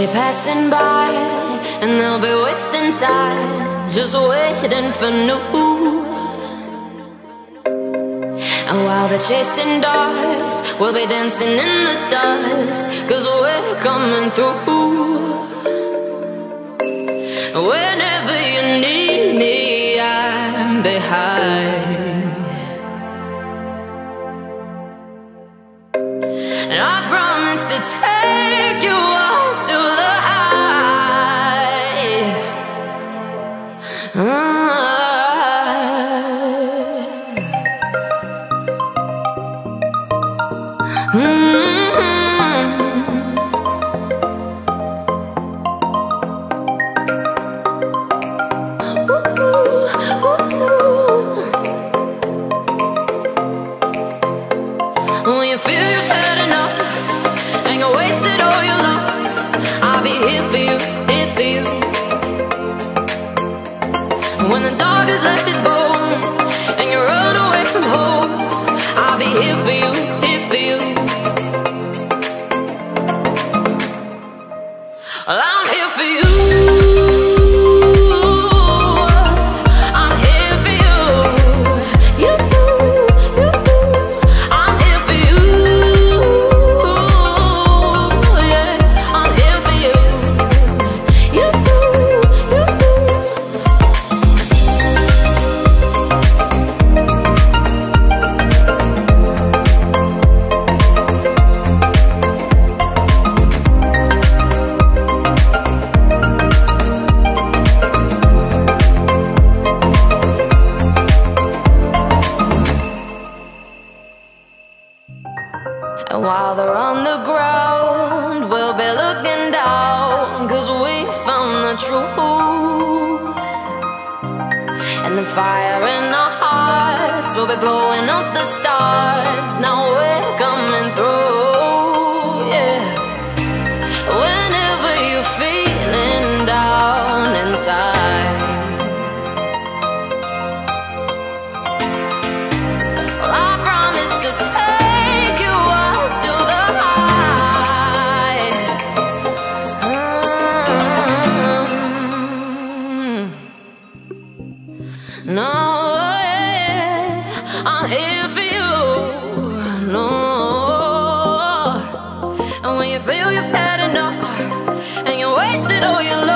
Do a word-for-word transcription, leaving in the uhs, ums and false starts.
be passing by, and they'll be wasting time, just waiting for new. And while they're chasing dogs, we'll be dancing in the dust, 'cause we're coming through. Whenever you need me, I'm behind. And I promise to take you out to the heights. uh. When you feel you've had enough and you wasted all your love, I'll be here for you, here for you. When the dog has left his bone and you run away from home, I'll be here for you, here for you. Well, I'm here for you. And while they're on the ground, we'll be looking down, 'cause we found the truth. And the fire in our hearts will be blowing up the stars. Now we're coming through, yeah. Whenever you're feeling down inside, well, I promise to take you out to the heights. Mm-hmm. No, yeah, I'm here for you. No, and when you feel you've had enough and you wasted all your love,